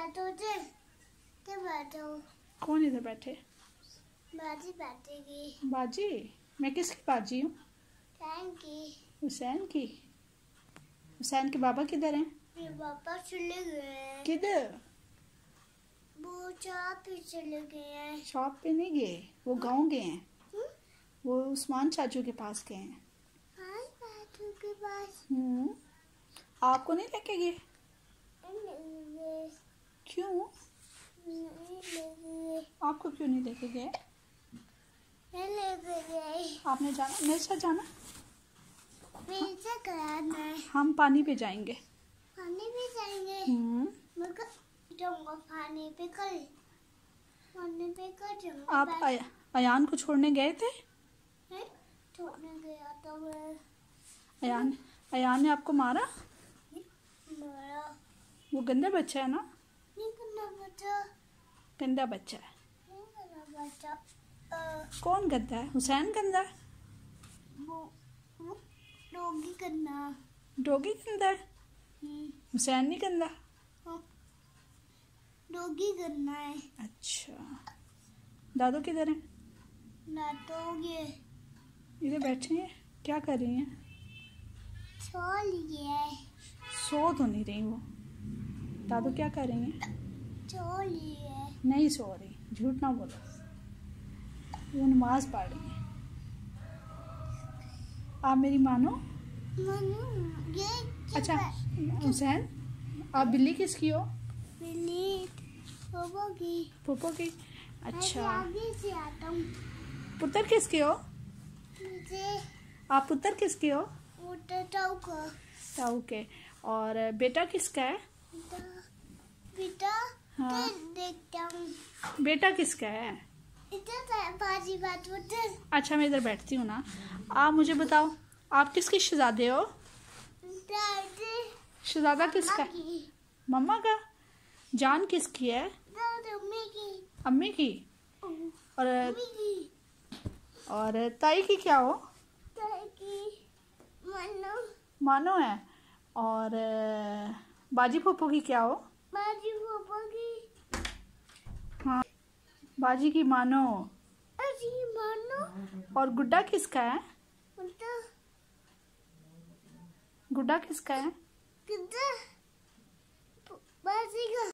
बैठो जे ते बैठो। कौन इधर बैठे? बाजी बैठेगी। बाजी? मैं किसकी बाजी हूँ? हुसैन की। हुसैन के बाबा किधर हैं? मेरे पापा चले गए। किधर? वो शॉप पे चले गए हैं। शॉप पे नहीं गए, वो गांव गए हैं। वो उस्मान चाचू के पास गए हैं। चाचू के पास। आपको नहीं लेके गए? क्यों? आपको क्यों नहीं लेके गए? आपने जाना, मेरे साथ जाना। हम पानी पे जाएंगे। पानी पे जाएंगे। पानी पे कल जाऊंगा। आप अयान को छोड़ने गए थे? छोड़ने गया था मैं। अयान ने आपको मारा? मारा। वो गंदा बच्चा है ना? नहीं गंदा बच्चा। गंदा बच्चा है। नहीं गंदा बच्चा। कौन गंदा है? हुसैन गंदा है? वो डॉगी गंदा। डॉगी गंदा है? हुसैन नहीं गंदा? डॉगी गंदा है। अच्छा, दादू किधर हैं? नाटोगे। इधर बैठे हैं, क्या कर रही हैं? सो लिए। सो तो नहीं रही वो। दादू क्या कर रही हैं? सो लिए। नहीं सो रही, झूठ ना बोलो। वो नमाज पढ़ रही है। आप मेरी मानो? ये अच्छा हुसैन, आप बिल्ली किसकी हो? बिल्ली पोपो की। पोपो की? अच्छा। आगे से आता हूँ। पुत्र किसके हो? मुझे आप पुत्र किसके हो? ताऊ का। ताऊ के। और बेटा किसका है? बेटा हाँ। देखता हूँ। बेटा किसका है? बाजी बात उधर। अच्छा मैं इधर बैठती हूँ ना। आप मुझे बताओ, आप किसके शहजादे हो? शहजादा किसका है? मम्मा का। जान किसकी है? अम्मी की। और ताई की क्या हो? मानो है। और बाजी फूफू की क्या हो? बाजी फूफू की। हाँ, बाजी की मानो। और गुड्डा किसका है? गुड्डा किसका है? बाजी का।